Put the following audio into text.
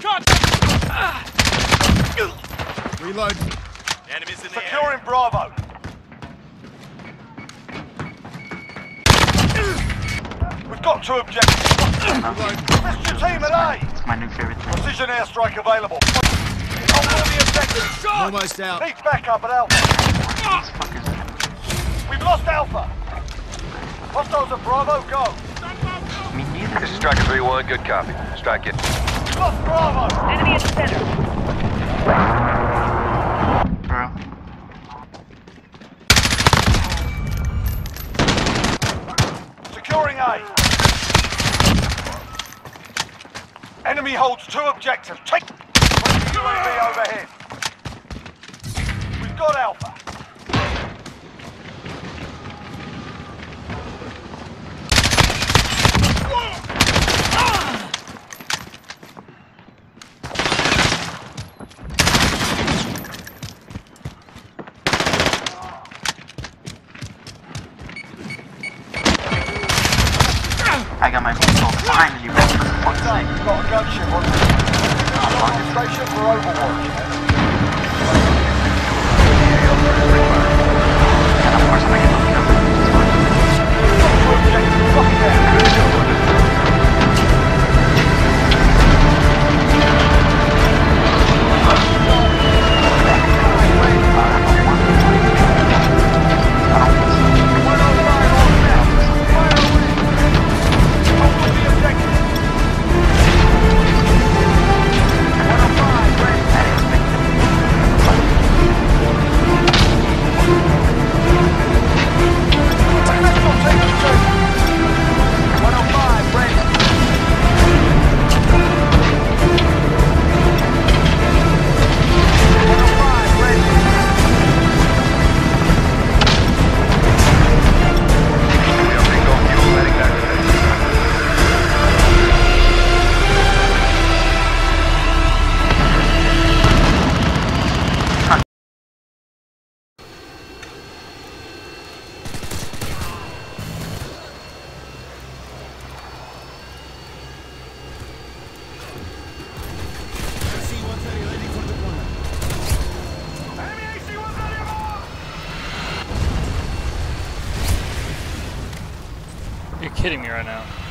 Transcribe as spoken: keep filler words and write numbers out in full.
Reload. Enemies in the Securing Bravo. We've got two objectives. Missed your team at A. It's my new favorite thing. Precision airstrike available. Hold all the objectives. Almost out. Need backup at Alpha. These fuckers. We've lost Alpha. Hostiles at Bravo, go. Me neither. This is Striker three one, good copy. Strike it. We've lost Bravo. Enemy in the center. Bro. Securing A. Enemy holds two objectives. Take U A V overhead. We've got Alpha. I got my pistol finally back for fuck's sake. We've got a gunship on station for Overwatch. And of course I'm gonna get killed. You're kidding me right now.